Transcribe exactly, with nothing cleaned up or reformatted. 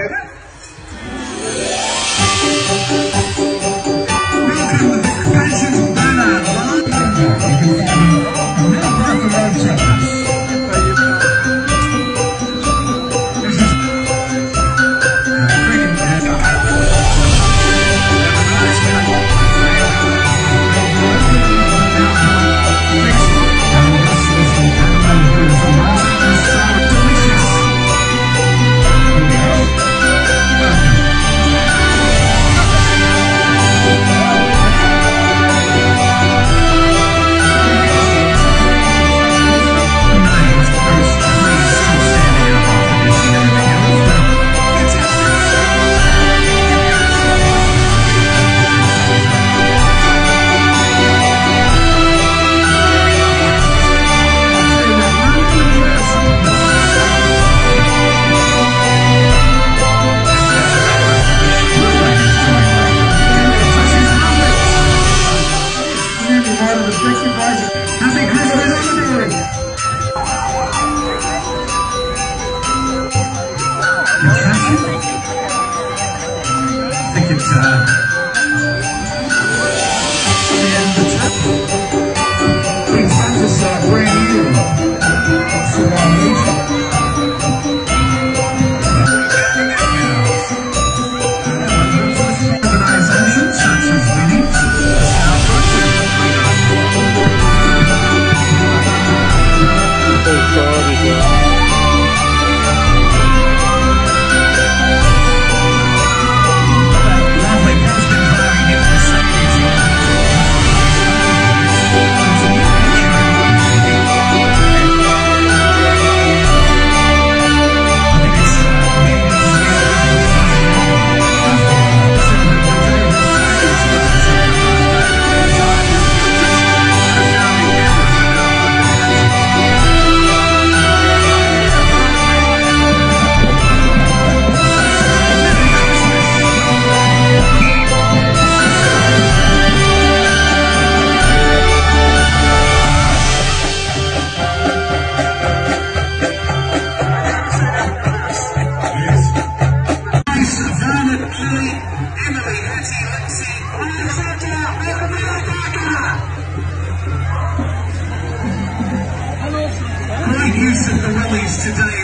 Welcome to the Pageant banner. Happy Christmas, everybody! I think it's, uh... and the top. Big Santa's, uh, brand new. So, uh, organizations such as Winnie, great use of the rallies today.